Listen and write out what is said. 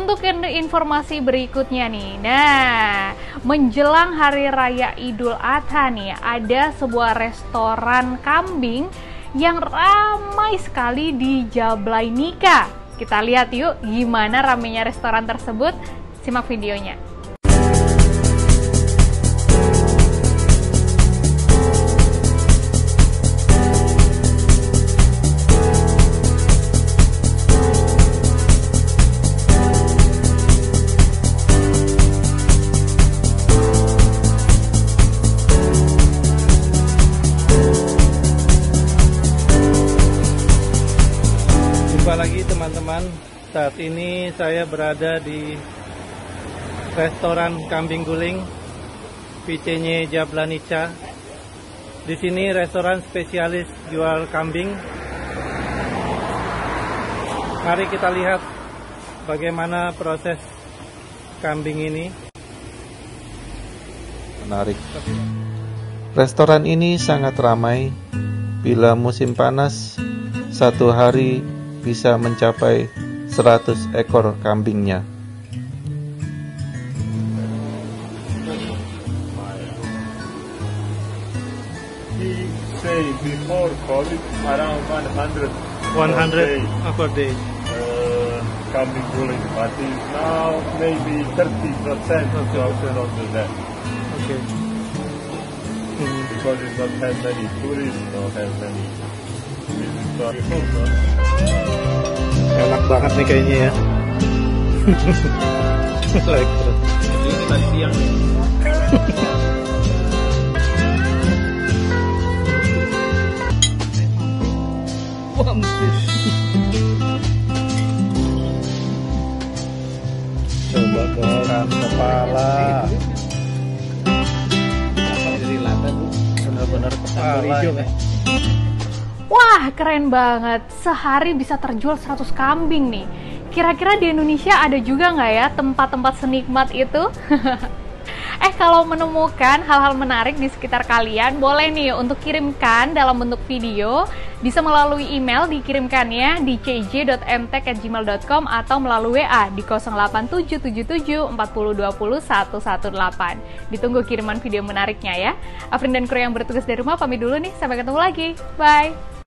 Untuk informasi berikutnya nih, nah menjelang Hari Raya Idul Adha nih, ada sebuah restoran kambing yang ramai sekali di Jablainika. Kita lihat yuk gimana ramainya restoran tersebut, simak videonya. Jumpa lagi teman-teman, saat ini saya berada di restoran kambing guling Picenye Jablanica. Di sini restoran spesialis jual kambing. Mari kita lihat bagaimana proses kambing ini. Menarik. Restoran ini sangat ramai. Bila musim panas, satu hari bisa mencapai 100 ekor kambingnya. He say before COVID around 100 per day. Kambing guling, but now maybe 30% of that. Okay. Because it don't have many tourists, don't have many visitors. Enak banget nih kayaknya ya. Elektro. Ini tadi siang nih. Wah, coba goreng kepala. Benar-benar kepala ya. Wah, keren banget. Sehari bisa terjual 100 kambing nih. Kira-kira di Indonesia ada juga nggak ya tempat-tempat senikmat itu? Kalau menemukan hal-hal menarik di sekitar kalian, boleh nih untuk kirimkan dalam bentuk video. Bisa melalui email, dikirimkannya di cj.mtek@gmail.com atau melalui WA di 08777 4020 118. Ditunggu kiriman video menariknya ya. Afrin dan kru yang bertugas dari rumah pamit dulu nih. Sampai ketemu lagi. Bye!